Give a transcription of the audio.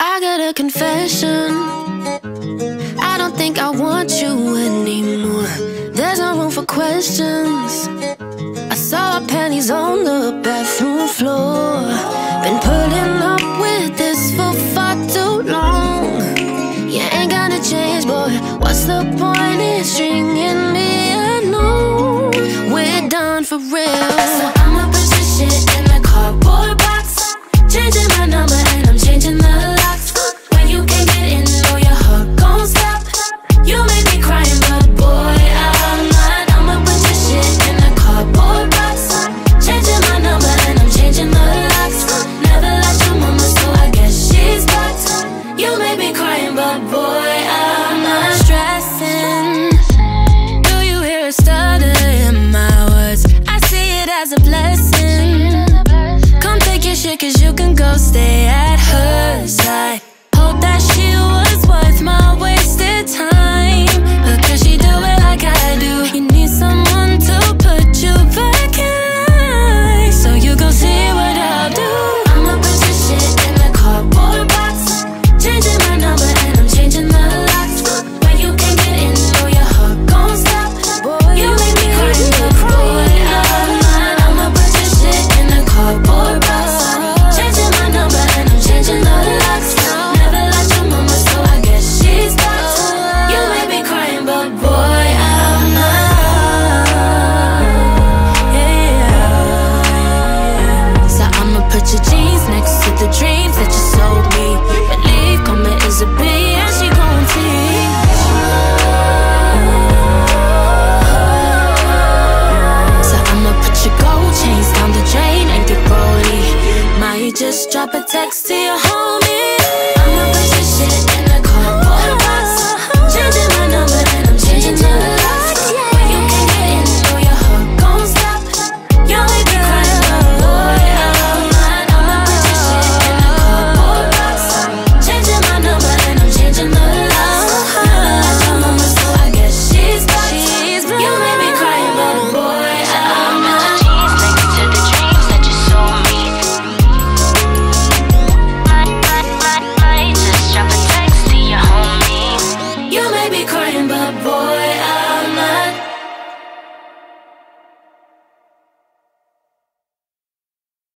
I got a confession. I don't think I want you anymore. There's no room for questions. I saw our panties on the bathroom floor. Been pulling up